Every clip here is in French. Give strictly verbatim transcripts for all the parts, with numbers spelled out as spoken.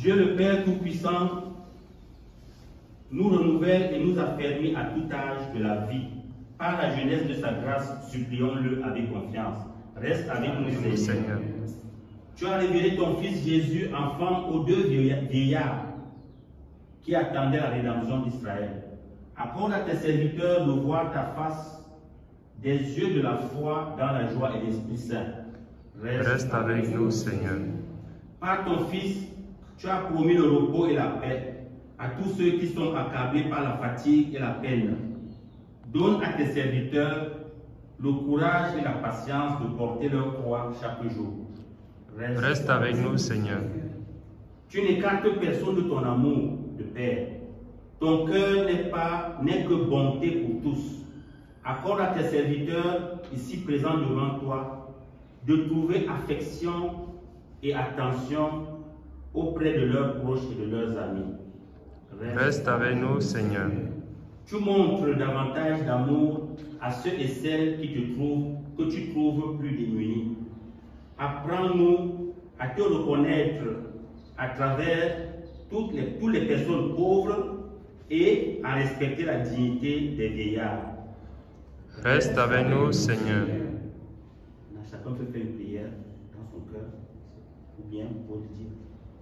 Dieu le Père Tout-Puissant nous renouvelle et nous affermit à tout âge de la vie. Par la jeunesse de sa grâce, supplions-le avec confiance. Reste avec nous, Seigneur. Tu as révélé ton Fils Jésus, enfant, aux deux vieillards qui attendaient la rédemption d'Israël. Accorde à tes serviteurs de voir ta face, des yeux de la foi dans la joie et l'Esprit Saint. Reste, Reste avec nous, Seigneur. Par ton Fils, tu as promis le repos et la paix à tous ceux qui sont accablés par la fatigue et la peine. Donne à tes serviteurs le courage et la patience de porter leur croix chaque jour. Reste, Reste avec nous, Seigneur. Tu n'écartes personne de ton amour, de Père. Ton cœur n'est pas n'est que bonté pour tous. Accorde à tes serviteurs, ici présents devant toi, de trouver affection et attention auprès de leurs proches et de leurs amis. Reste, Reste avec nous, Seigneur. Tu montres davantage d'amour à ceux et celles qui te trouvent, que tu trouves plus démunis. Apprends-nous à te reconnaître à travers toutes les, toutes les personnes pauvres et à respecter la dignité des vieillards. Reste avec nous, Seigneur. Chacun peut faire une prière dans son cœur, ou bien pour le dire.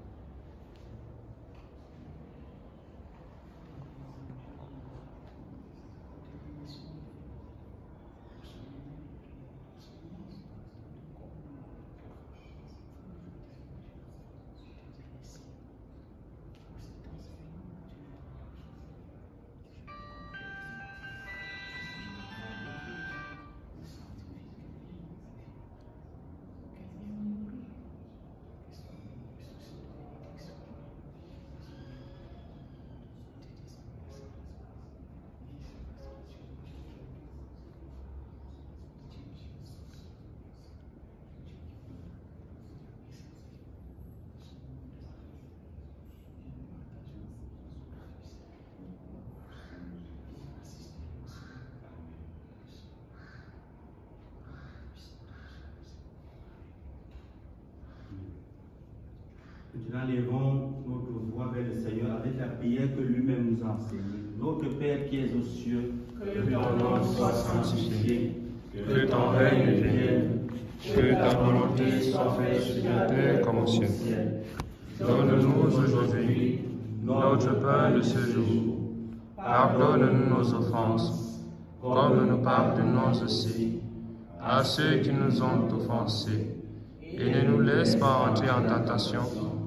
Maintenant, levons notre voix vers le Seigneur avec la prière que lui-même nous a enseignée. Notre Père qui es aux cieux, que ton nom soit sanctifié, que ton règne vienne, que ta volonté soit faite sur la terre comme au ciel. Donne-nous aujourd'hui notre pain de ce jour. Pardonne-nous nos offenses, comme nous pardonnons aussi à ceux qui nous ont offensés. Et ne nous laisse pas entrer en tentation,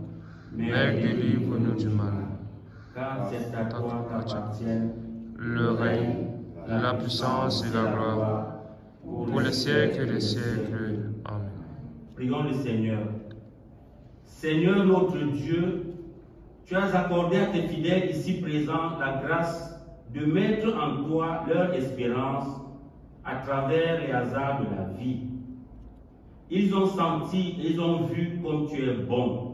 mais délivre-nous du mal. Car c'est à toi qu'appartient le règne, la puissance et la gloire, pour les siècles des siècles. Amen. Prions le Seigneur. Seigneur notre Dieu, tu as accordé à tes fidèles ici présents la grâce de mettre en toi leur espérance à travers les hasards de la vie. Ils ont senti, ils ont vu comme tu es bon.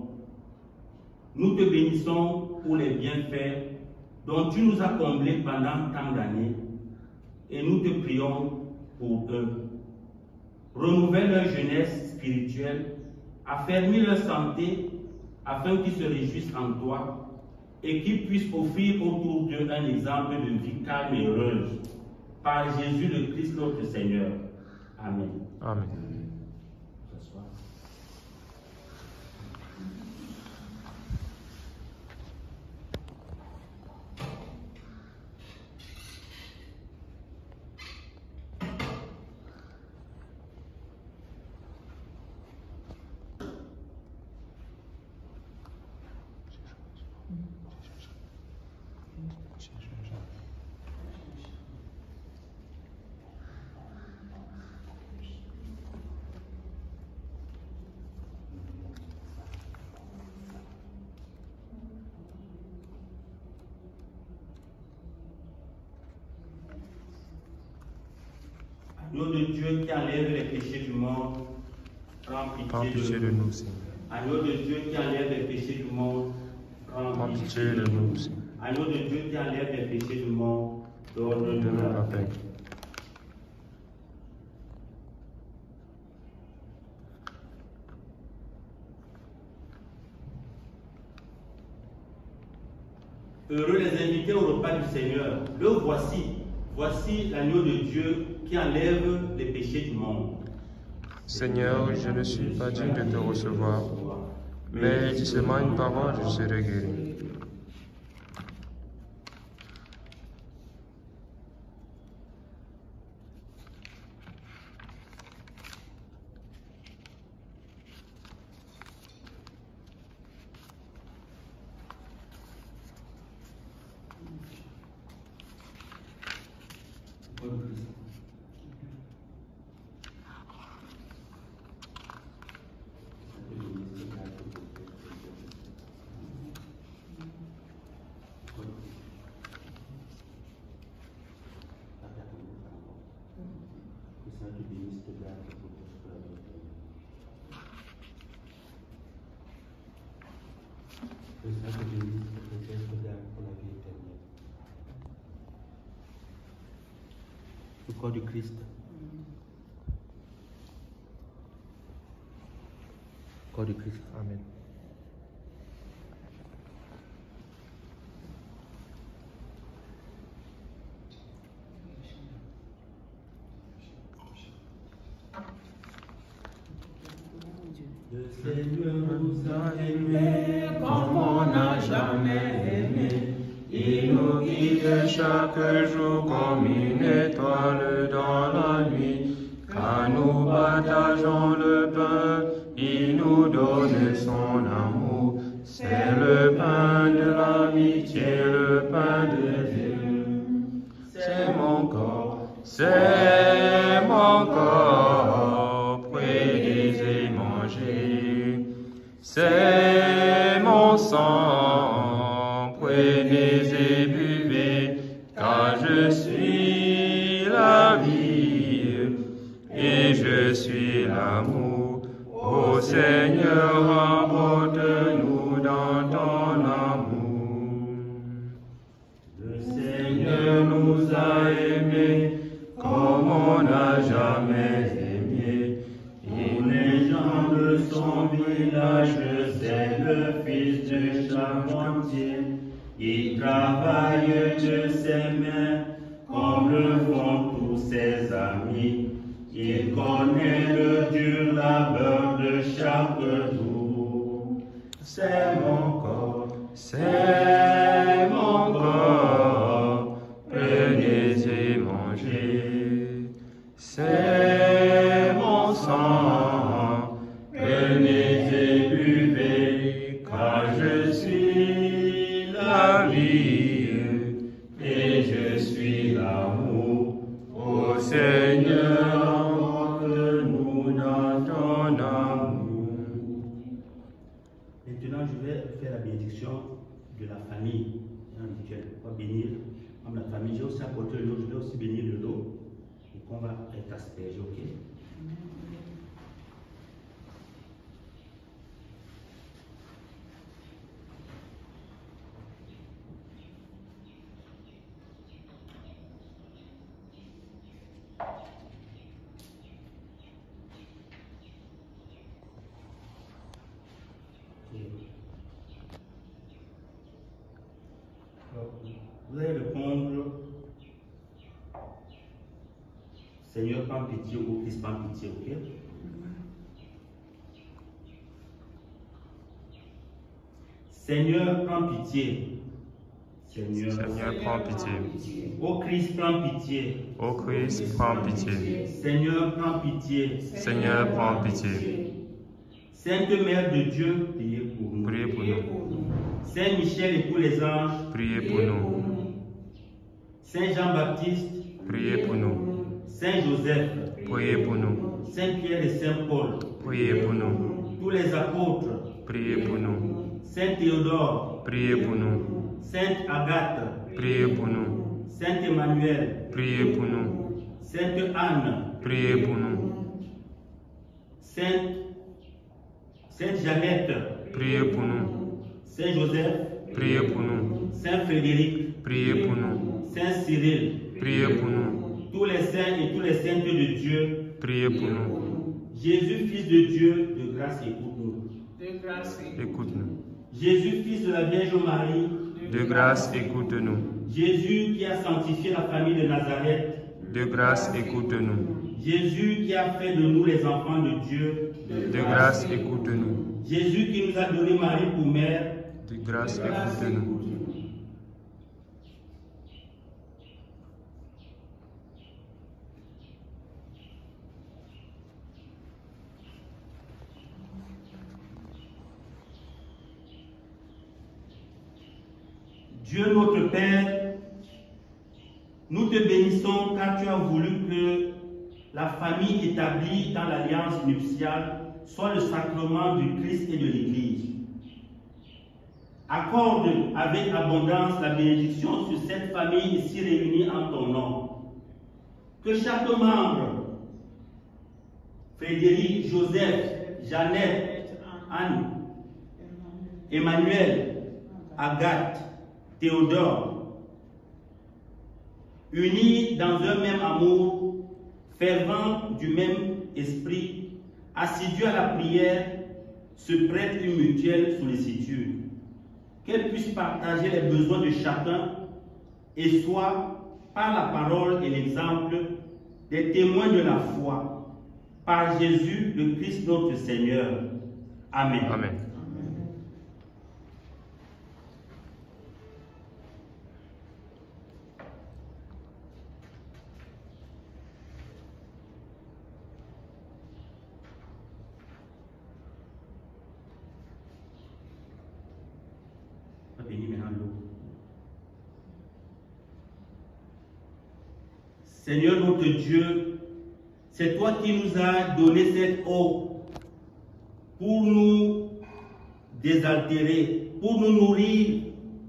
Nous te bénissons pour les bienfaits dont tu nous as comblés pendant tant d'années et nous te prions pour eux. Renouvelle leur jeunesse spirituelle, affermis leur santé afin qu'ils se réjouissent en toi et qu'ils puissent offrir autour d'eux un exemple de vie calme et heureuse. Par Jésus le Christ notre Seigneur. Amen. Amen. Agneau de Dieu qui enlève les péchés du monde, prends pitié, Prends pitié de nous, Seigneur. Agneau de Dieu qui enlève les péchés du monde, prends Prends pitié pitié de nous, Seigneur. Agneau de Dieu qui enlève les péchés du monde, donne-nous Donne-nous la la paix. paix. Heureux les invités au repas du Seigneur. Le voici. Voici l'agneau de Dieu qui enlève les péchés du monde. Seigneur, je ne suis pas digne de te recevoir, mais dis seulement une parole, je serai guéri. Le corps du Christ. Le corps du Christ. Amen. Le Seigneur nous a aimés comme on n'a jamais aimé. Il nous guide chaque jour comme une étoile dans la nuit. Quand nous partageons le pain, il nous donne son amour. C'est le pain de l'amitié, le pain de Dieu. C'est mon corps, c'est mon corps, prenez et mangez. C'est mon sang, prenez et buvez, car je suis la vie et je suis l'amour. Ô Seigneur, emporte-nous dans ton amour. Le Seigneur nous a aimés comme on n'a jamais aimé. Il est gens de son village, c'est le fils du charpentier. Il travaille de ses mains comme le font tous ses amis. Il connaît le dur labeur de chaque jour. C'est mon corps, c'est mon corps, prenez et mangez. C'est mon sang, prenez et buvez, car je suis la vie et je suis l'amour. Ô Seigneur, emporte-nous dans ton amour. Maintenant, je vais faire la bénédiction de la famille. On va bénir comme la famille. J'ai aussi apporté l'eau, je vais aussi bénir de l'eau. Et qu'on va être aspergé, ok? Vous allez répondre, Seigneur, prends pitié, ou Christ, prends pitié, ok? Seigneur, prends pitié. Seigneur, Seigneur, prends pitié. Ô Christ, prends pitié. Ô Christ, prends pitié. Seigneur, prends pitié. Seigneur, prends pitié. Sainte Mère de Dieu, priez pour nous. Priez pour nous. Saint Michel et tous les anges, Priez pour nous. Saint Jean-Baptiste, Priez pour nous. Saint Joseph, Priez pour nous. Saint Pierre et Saint Paul, Priez pour nous. tous les apôtres, Priez pour nous. Saint Théodore, Priez pour nous. Sainte Agathe, Priez pour nous. Saint Emmanuel, Priez pour nous. Sainte Anne, Priez pour nous. Sainte, Sainte Jeannette, Priez pour nous. Saint Joseph, Priez pour nous. Saint Frédéric, Priez pour nous. Saint Cyril, Priez pour nous. tous les saints et tous les saintes de Dieu, Priez pour nous. Jésus, Fils de Dieu, de grâce, écoute-nous. De grâce, Écoute-nous. Jésus, Fils de la Vierge Marie, de De grâce, écoute-nous. Jésus qui a sanctifié la famille de Nazareth. De grâce, écoute-nous. Jésus qui a fait de nous les enfants de Dieu. De grâce, écoute-nous. Jésus qui nous a donné Marie pour mère. De grâce, écoute-nous. Dieu notre Père, nous te bénissons car tu as voulu que la famille établie dans l'alliance nuptiale soit le sacrement du Christ et de l'Église. Accorde avec abondance la bénédiction sur cette famille ici réunie en ton nom. Que chaque membre, Frédéric, Joseph, Jeannette, Anne, Emmanuel, Agathe, Théodore, unis dans un même amour, fervents du même esprit, assidus à la prière, se prêtent une mutuelle sollicitude. Qu'elles puissent partager les besoins de chacun et soient, par la parole et l'exemple, des témoins de la foi. Par Jésus, le Christ notre Seigneur. Amen. Amen. Seigneur notre Dieu, c'est toi qui nous as donné cette eau pour nous désaltérer, pour nous nourrir,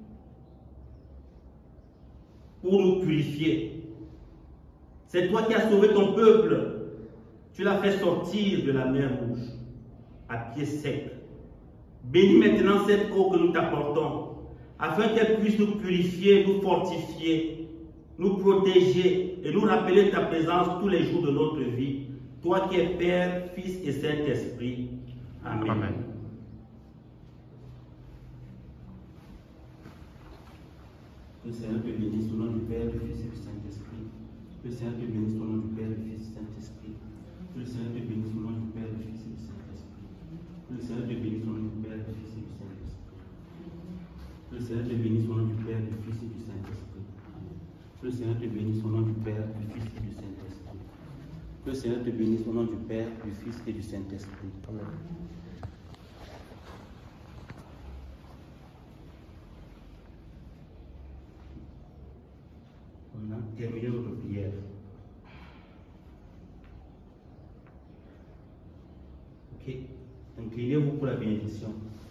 pour nous purifier. C'est toi qui as sauvé ton peuple. Tu l'as fait sortir de la mer Rouge à pied sec. Bénis maintenant cette eau que nous t'apportons, afin qu'elle puisse nous purifier, nous fortifier, nous protéger et nous rappeler ta présence tous les jours de notre vie. Toi qui es Père, Fils et Saint-Esprit. Amen. Amen. Que le Seigneur te bénisse au nom du Père, du Fils et du Saint-Esprit. Que le Seigneur te bénisse au nom du Père, du Fils et du Saint-Esprit. Que le Seigneur te bénisse au nom du Père, du Fils et du Saint-Esprit. Que le Seigneur te bénisse au nom du Père, du Fils et du Saint-Esprit. Que le Seigneur te bénisse au nom du Père, du Fils et du Saint-Esprit. Que le Seigneur te bénisse au nom du Père, du Fils et du Saint-Esprit. Que le Seigneur te bénisse au nom du Père, du Fils et du Saint-Esprit. Amen. On a terminé notre prière. Ok. Inclinez-vous pour la bénédiction.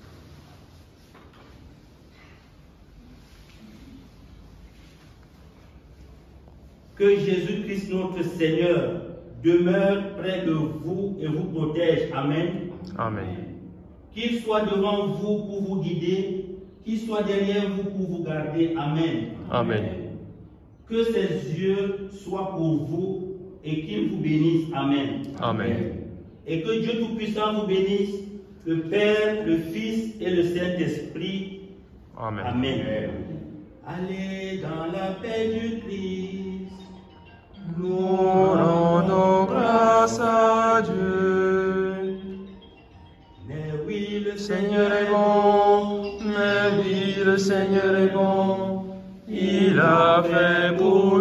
Que Jésus-Christ, notre Seigneur, demeure près de vous et vous protège. Amen. Amen. Qu'il soit devant vous pour vous guider, qu'il soit derrière vous pour vous garder. Amen. Amen. Que ses yeux soient pour vous et qu'il vous bénisse. Amen. Amen. Et que Dieu Tout-Puissant vous bénisse, le Père, le Fils et le Saint-Esprit. Amen. Amen. Allez dans la paix du Christ. Nous rendons grâce à Dieu. Mais oui, le Seigneur est bon, mais oui, le Seigneur est bon. Il a fait pour